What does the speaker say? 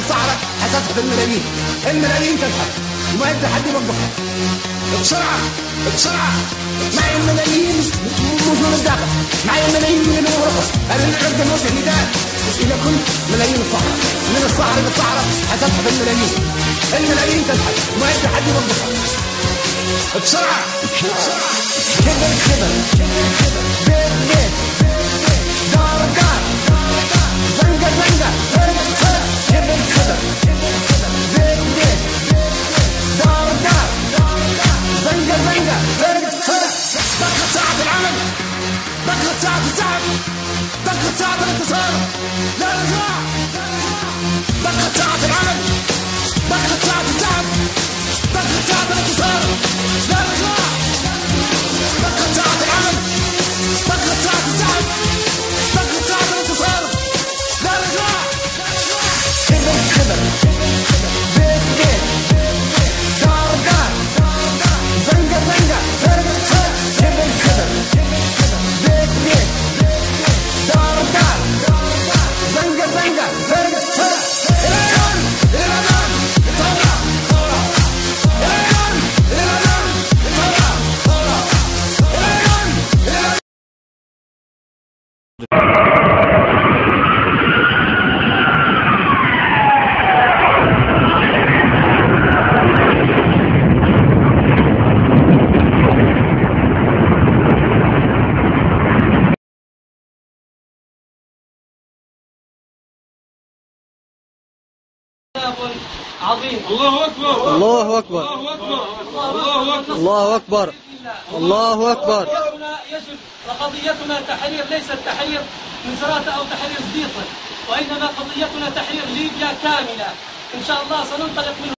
الصحراء هتضحك الملايين، الملايين تضحك وما يبدا حد يوقفها. بسرعه بسرعه، معي الملايين مش من الداخل، معي الملايين من الغرفه، انا اللي عند موجه نداء الى كل ملايين الصحراء، من الصحراء للصحراء هتضحك الملايين، الملايين تضحك وما يبدا حد يوقفها. بسرعه بسرعه، كبر كبر بيت بيت دار دار زنقه زنقه فرق فرق، كبر كبر بيت بيت دار دار زنقه زنقه فرق فرق. دقت ساعة العمل، دقت ساعة الزعل، دقت ساعة الانتصار لا رجاع، دقت ساعة العمل، دقت ساعة الزعل، دقت ساعة الانتصار لا رجاع، دقت ساعة العمل، دقت ساعة الزعل، دقت ساعة الانتصار لا رجاع. كبر كبر بيت بيت دار دار زنقة زنقة فرق فرق، كبر كبر بيت بيت دار دار زنقة زنقة فرق فرق. الأمان الأمان ثورة ثورة، الأمان الأمان ثورة ثورة، الأمان الأمان. عظيم. الله أكبر الله أكبر الله أكبر الله أكبر الله أكبر الله أكبر. يجب وقضيتنا تحرير، ليست تحرير مزرعة أو تحرير زيطة، وإنما قضيتنا تحرير ليبيا كاملة. إن شاء الله سننطلق من